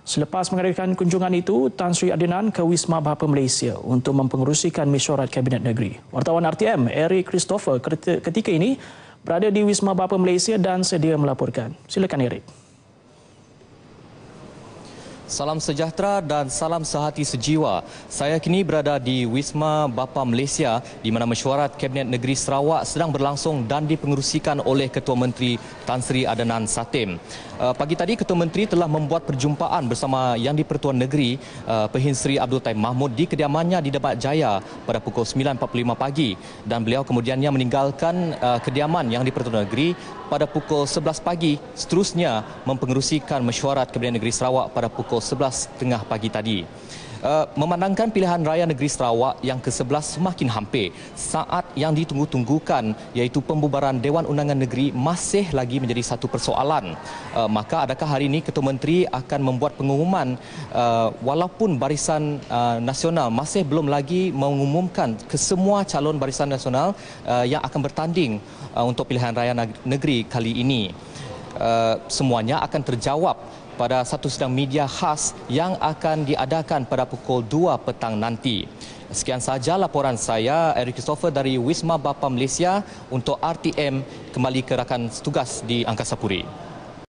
Selepas mengadakan kunjungan itu, Tan Sri Adenan ke Wisma Bapa Malaysia untuk mempengerusikan mesyuarat Kabinet Negeri. Wartawan RTM Eric Christopher ketika ini berada di Wisma Bapa Malaysia dan sedia melaporkan. Silakan Eric. Salam sejahtera dan salam sehati sejiwa. Saya kini berada di Wisma Bapa Malaysia di mana mesyuarat Kabinet Negeri Sarawak sedang berlangsung dan dipengerusikan oleh Ketua Menteri Tan Sri Adenan Satem. Pagi tadi Ketua Menteri telah membuat perjumpaan bersama Yang di-Pertuan Negeri Pehin Sri Abdul Taib Mahmud di kediamannya di Dabat Jaya pada pukul 9.45 pagi dan beliau kemudiannya meninggalkan kediaman Yang di-Pertuan Negeri pada pukul 11 pagi, seterusnya mempengerusikan mesyuarat Kabinet Negeri Sarawak pada pukul 11.30 pagi tadi. Memandangkan pilihan raya negeri Sarawak yang ke-11 semakin hampir, saat yang ditunggu-tunggukan iaitu pembubaran Dewan Undangan Negeri masih lagi menjadi satu persoalan. Maka adakah hari ini Ketua Menteri akan membuat pengumuman walaupun Barisan Nasional masih belum lagi mengumumkan ke semua calon Barisan Nasional yang akan bertanding untuk pilihan raya negeri kali ini. Semuanya akan terjawab pada satu sidang media khas yang akan diadakan pada pukul 2 petang nanti. Sekian sahaja laporan saya, Eric Christopher dari Wisma Bapa Malaysia untuk RTM kembali ke rakan tugas di Angkasa Puri.